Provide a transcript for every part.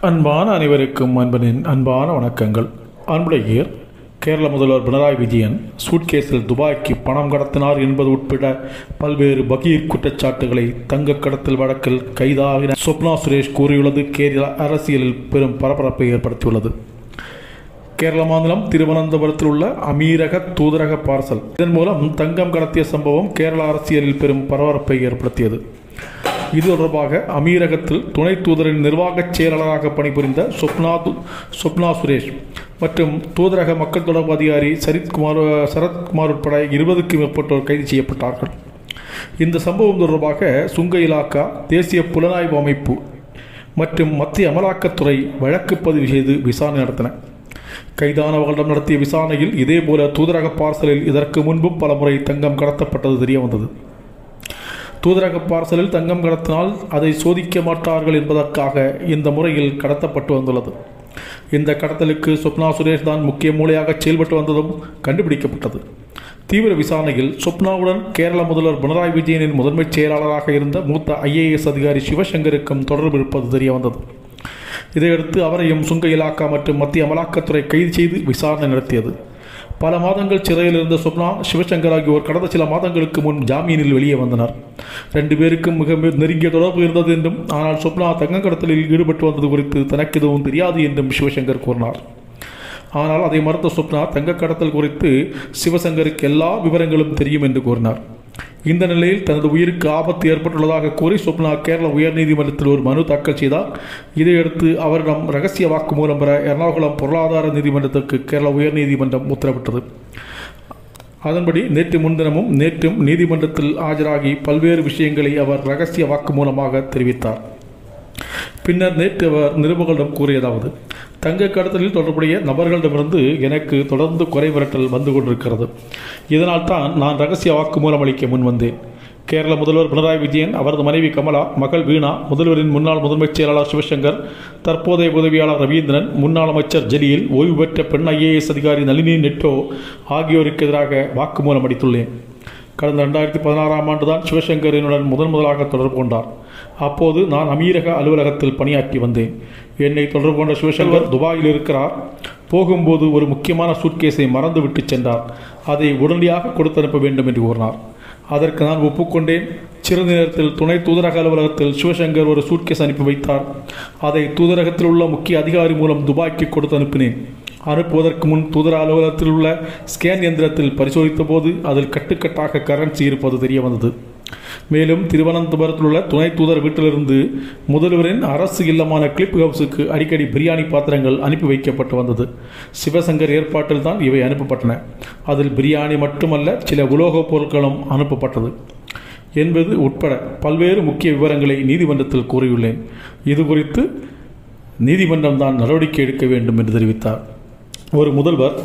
அன்பான அனைவருக்கும் அன்பனின் அன்பான வணக்கங்கள். அன்புடையீர், கேரள முதல்வர் பினராயி விஜயன் சூட்கேஸில் துபாய்க்கு பணம் கடத்தினார் என்பது உட்பட பல்வேறு பகீர் குற்றச்சாட்டுகளை தங்க கடத்தல் வழக்கில் கைதாகின சொப்னா சுரேஷ் கூறியுள்ளது கேரள அரசியலில் பெரும் பரபரப்பை ஏற்படுத்தியுள்ளது. கேரள மாநிலம் திருவனந்தபுரத்தில் உள்ள அமீரக தூதரக பார்சல் இதன் மூலம் தங்கம் கடத்திய சம்பவம் கேரள அரசியலில் பெரும் பரபரப்பை ஏற்படுத்தியது. இது தொடர்பாக அமீரகத்தில் துணை தூதரின் நிர்வாகச் செயலாளராக பணிபுரிந்த சொப்னா சுரேஷ் மற்றும் தூதரக மக்கள் தொடர்பு அதிகாரி சரத்குமார் உட்பட 20க்கும் மேற்பட்டோர் கைது செய்யப்பட்டார்கள். இந்த சம்பவம் தொடர்பாக சுங்க இலாக்கா, தேசிய புலனாய்வு அமைப்பு மற்றும் மத்திய அமலாக்கத்துறை வழக்கு பதிவு செய்து விசாரணை நடத்தின. கைதானவர்களிடம் நடத்திய விசாரணையில் இதேபோல தூதரக பார்சலில் இதற்கு முன்பும் பலமுறை தங்கம் கடத்தப்பட்டது தெரிய வந்தது. தூதரக பார்சலில் தங்கம் கடத்தினால் அதை சோதிக்க மாட்டார்கள் என்பதற்காக இந்த முறையில் கடத்தப்பட்டு வந்துள்ளது. இந்த கடத்தலுக்கு சொப்னா சுரேஷ் தான் முக்கிய மூளையாக செயல்பட்டு வந்ததும் கண்டுபிடிக்கப்பட்டது. தீவிர விசாரணையில் சொப்னாவுடன் கேரள முதல்வர் பினராயி விஜயனின் முதன்மைச் செயலாளராக இருந்த மூத்த IAS அதிகாரி சிவசங்கருக்கும் தொடர்பு இருப்பது தெரிய வந்தது. இதையடுத்து அவரையும் சுங்க இலாக்கா மற்றும் மத்திய அமலாக்கத்துறை கைது செய்து விசாரணை நடத்தியது. பல மாதங்கள் சிறையில் இருந்த சொப்னா, சிவசங்கர் ஆகியோர் கடந்த சில மாதங்களுக்கு முன் ஜாமீனில் வெளியே வந்தனர். 2 பேருக்கும் மிக நெருங்கிய தொடர்பு இருந்தது என்றும், ஆனால் சொப்னா தங்கம் கடத்தலில் ஈடுபட்டு வந்தது குறித்து தனக்கு எதுவும் தெரியாது என்றும் சிவசங்கர் கூறினார். ஆனால் அதை மறுத்த சொப்னா தங்க கடத்தல் குறித்து சிவசங்கருக்கு எல்லா விவரங்களும் தெரியும் என்று கூறினார். இந்த நிலையில் தனது உயிருக்கு ஆபத்து ஏற்பட்டுள்ளதாக கூறி சொப்னா கேரள உயர்நீதிமன்றத்தில் ஒரு மனு தாக்கல் செய்தார். இதையடுத்து அவரிடம் ரகசிய வாக்குமூலம் பெற எர்ணாகுளம் பொருளாதார நீதிமன்றத்திற்கு கேரள உயர்நீதிமன்றம் உத்தரவிட்டது. அதன்படி நேற்றும் நீதிமன்றத்தில் ஆஜராகி பல்வேறு விஷயங்களை அவர் ரகசிய வாக்குமூலமாக தெரிவித்தார். பின்னர் நேற்று அவர் நிருபர்களிடம் கூறியதாவது: தங்க கடத்தலில் தொடர்புடைய நபர்களிடமிருந்து எனக்கு தொடர்ந்து குறை மிரட்டல் வந்து கொண்டிருக்கிறது. இதனால் தான் நான் ரகசிய வாக்குமூலம் அளிக்க முன் வந்தேன். கேரள முதல்வர் பினராயி விஜயன், அவரது மனைவி கமலா, மகள் வீணா, முதல்வரின் முன்னாள் முதன்மைச் செயலாளர் சிவசங்கர், தற்போதைய உதவியாளர் ரவீந்திரன், முன்னாள் அமைச்சர் ஜலீல், ஓய்வு பெற்ற பெண் IAS அதிகாரி நளினி நெட்டோ ஆகியோருக்கு எதிராக வாக்குமூலம் அளித்துள்ளேன். கடந்த 2016ஆம் ஆண்டு தான் சிவசங்கர் என்னுடன் முதலாக தொடர்பு கொண்டார். அப்போது நான் அமீரக அலுவலகத்தில் பணியாற்றி வந்தேன். என்னை தொடர்பு கொண்ட சிவசங்கர் துபாயில் இருக்கிறார். போகும்போது ஒரு முக்கியமான சூட்கேஸை மறந்துவிட்டு சென்றார். அதை உடனடியாக கொடுத்து அனுப்ப வேண்டும் என்று கூறினார். அதற்கு நான் ஒப்புக்கொண்டேன். சிறிது நேரத்தில் துணை தூதரக அலுவலகத்தில் சிவசங்கர் ஒரு சூட்கேஸ் அனுப்பி வைத்தார். அதை தூதரகத்தில் உள்ள முக்கிய அதிகாரி மூலம் துபாய்க்கு கொடுத்து அனுப்பினேன். அனுப்புவதற்கு முன் தூதர அலுவலகத்தில் உள்ள ஸ்கேன் எந்திரத்தில் பரிசோதித்த போது அதில் கட்டுக்கட்டாக கரன்சி இருப்பது தெரிய வந்தது. மேலும் திருவனந்தபுரத்தில் உள்ள துணை தூதர் வீட்டிலிருந்து முதல்வரின் அரசு இல்லமான கிளிப் ஹவுஸுக்கு அடிக்கடி பிரியாணி பாத்திரங்கள் அனுப்பி வைக்கப்பட்டு வந்தது. சிவசங்கர் ஏற்பாட்டில் தான் இவை அனுப்பப்பட்டன. அதில் பிரியாணி மட்டுமல்ல, சில உலோகப் பொருட்களும் அனுப்பப்பட்டது என்பது உட்பட பல்வேறு முக்கிய விவரங்களை நீதிமன்றத்தில் கூறியுள்ளேன். இது குறித்து நீதிமன்றம் தான் நடவடிக்கை எடுக்க வேண்டும் என்று தெரிவித்தார். ஒரு முதல்வர்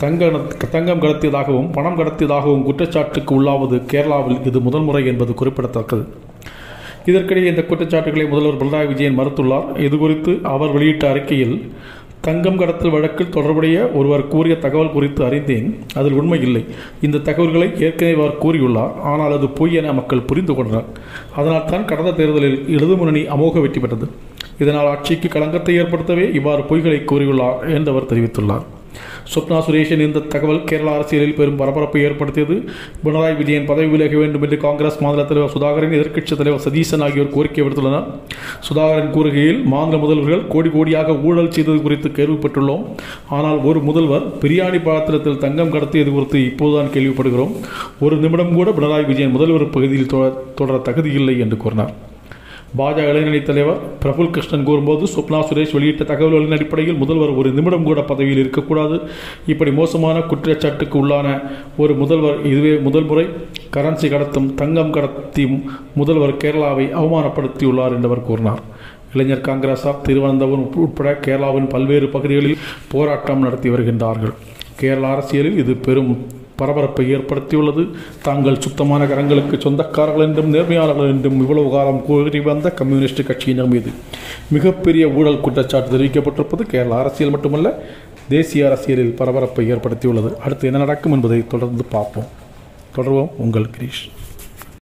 தங்கம் கடத்தியதாகவும் பணம் கடத்தியதாகவும் குற்றச்சாட்டுக்கு உள்ளாவது கேரளாவில் இது முதல் முறை என்பது குறிப்பிடத்தக்கது. இதற்கிடையே இந்த குற்றச்சாட்டுகளை முதல்வர் பினராயி விஜயன் மறுத்துள்ளார். இதுகுறித்து அவர் வெளியிட்ட அறிக்கையில், தங்கம் கடத்தல் வழக்கில் தொடர்புடைய ஒருவர் கூறிய தகவல் குறித்து அறிந்தேன். அதில் உண்மை இல்லை. இந்த தகவல்களை ஏற்கனவே அவர் கூறியுள்ளார். ஆனால் அது பொய் என மக்கள் புரிந்து கொண்டனர். அதனால் தான் கடந்த தேர்தலில் இடது முன்னணி அமோக வெற்றி பெற்றது. இதனால் ஆட்சிக்கு களங்கத்தை ஏற்படுத்தவே இவ்வாறு பொய்களை கூறியுள்ளார் என்று அவர் தெரிவித்துள்ளார். சொப்னா சுரேஷின் இந்த தகவல் கேரள அரசியலில் பெரும் பரபரப்பை ஏற்படுத்தியது. பினராயி விஜயன் பதவி விலக வேண்டும் என்று காங்கிரஸ் மாநில தலைவர் சுதாகரன், எதிர்க்கட்சித் தலைவர் சதீசன் ஆகியோர் கோரிக்கை விடுத்துள்ளனர். சுதாகரன் கூறுகையில், மாநில முதல்வர்கள் கோடியாக ஊழல் செய்தது குறித்து கேள்விப்பட்டுள்ளோம். ஆனால் ஒரு முதல்வர் பிரியாணி பாத்திரத்தில் தங்கம் கடத்தியது குறித்து இப்போதுதான் கேள்விப்படுகிறோம். ஒரு நிமிடம் கூட பினராயி விஜயன் முதல்வர் பகுதியில் தொடர தகுதியில்லை என்று கூறினார். பாஜக இளைஞரணி தலைவர் பிரபுல் கிருஷ்ணன் கூறும்போது, சொப்னா சுரேஷ் வெளியிட்ட தகவல்களின் அடிப்படையில் முதல்வர் ஒரு நிமிடம் கூட பதவியில் இருக்கக்கூடாது. இப்படி மோசமான குற்றச்சாட்டுக்கு உள்ளான ஒரு முதல்வர் இதுவே முதல் முறை. கரன்சி கடத்தும் தங்கம் கடத்தியும் முதல்வர் கேரளாவை அவமானப்படுத்தியுள்ளார் என்று அவர் கூறினார். இளைஞர் காங்கிரஸார் திருவனந்தபுரம் உட்பட கேரளாவின் பல்வேறு பகுதிகளில் போராட்டம் நடத்தி வருகின்றார்கள். கேரள அரசியலில் இது பெரும் பரபரப்பை ஏற்படுத்தியுள்ளது. தாங்கள் சுத்தமான கரங்களுக்கு சொந்தக்காரர்கள் என்றும் நேர்மையாளர்கள் என்றும் இவ்வளவு காலம் கூறி வந்த கம்யூனிஸ்ட் கட்சியினர் மீது மிகப்பெரிய ஊழல் குற்றச்சாட்டு தெரிவிக்கப்பட்டிருப்பது கேரள அரசியல் மட்டுமல்ல, தேசிய அரசியலில் பரபரப்பை ஏற்படுத்தியுள்ளது. அடுத்து என்ன நடக்கும் என்பதை தொடர்ந்து பார்ப்போம். தொடர்வோம். உங்கள் கிரீஷ்.